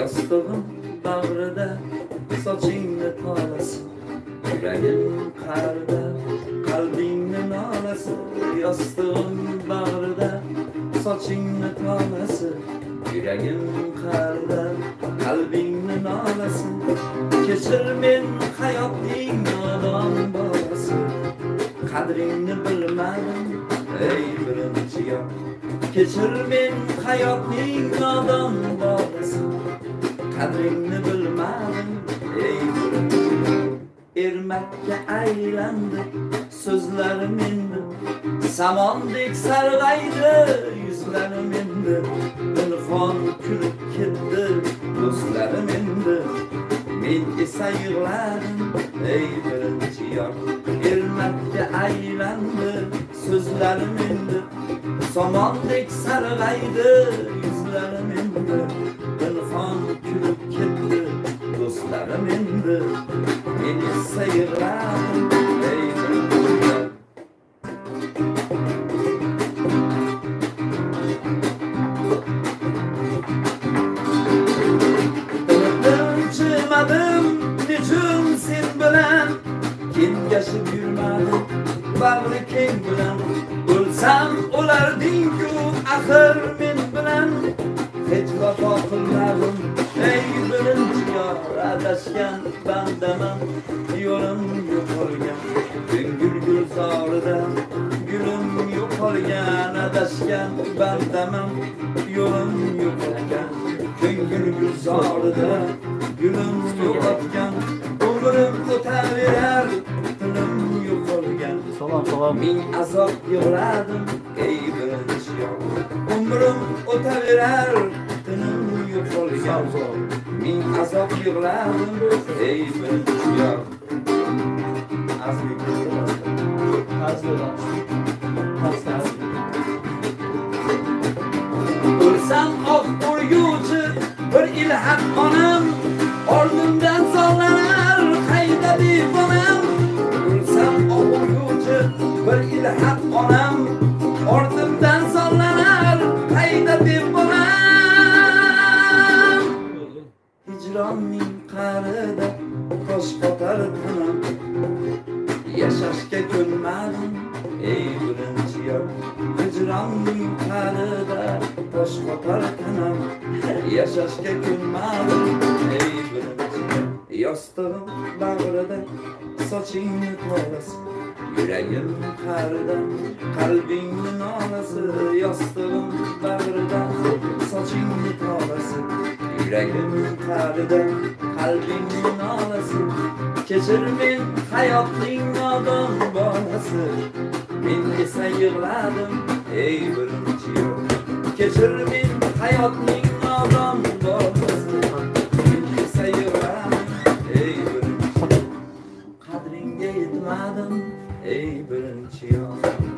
Yastığım bağrıda sochingni tolasi, yuragim qarida qalbingni nolasi. Yastığım bağrıda sochingni tolasi, yuragim qarida qalbingni nolasi. Kechir men hayotning nodon bolasi, qadringni bilmadim ey birinchi yor. Kechir men hayotning nodon bolasi, qadringni bilmadim ey birinchi yor. Ermakka aylandi so'zlarim endi, samondek sarg'aydi yuzlarim endi. Pinhon kulib ketdi do'stlarim endi, men esa yig'ladim ey birinchi yor. Ermakka aylandi so'zlarim endi, samondek sarg'aydi yuzlarim endi. Pinhon kulib ketdi do'stlarim endi, men esa yig'ladim ey birinchi yor. Chimadim nechun sen bilan, kengashib yurmadim bag'ri keng bilan. O'lsam o'larding-ku axir men bilan, hech vafo qilmadim ey birinchi yor. Adashgan bandaman, yo'lim yo'qolgan, ko'ngil gulzorida gulim yo'qolgan. Adashgan bandaman, yo'lim yo'qolgan, ko'ngil gulzorida gulim yo'qotgan. Umrim o'taverar, tilim yo'qolgan. Ming azob yig'ladim ey birinchi yor. Umrim o'taverar, tilim yo'qolgan. Ming azob yig'ladim ey birinchi yor. O'lsam oq o'rguvchi bir ilhaq onam, oldimdan zorlanar qayda devonam. O'lsam oq o'rguvchi bir ilhaq onam, oldimdan zorlanar qayda devonam. Hijronning qa'rida tosh qotar tanam, yashashga ko'nmadim ey birinchi yor. Hijronning qa'rida tosh qotar tanam, yashashga ko'nmadim ey birinchi yor. Yastığım bağrida sochingni tolasi, yuragim qarida qalbingni nolasi. Yastığım bağrida sochingni tolasi, yuragim qarida qalbingni nolasi. Kechir men hayotning nodon bolasi, men esa yig'ladim ey birinchi yor. Kechir men hayotning nodon bolasi, men esa yig'ladim ey birinchi yor. Qadringga yetmadim ey birinchi yor.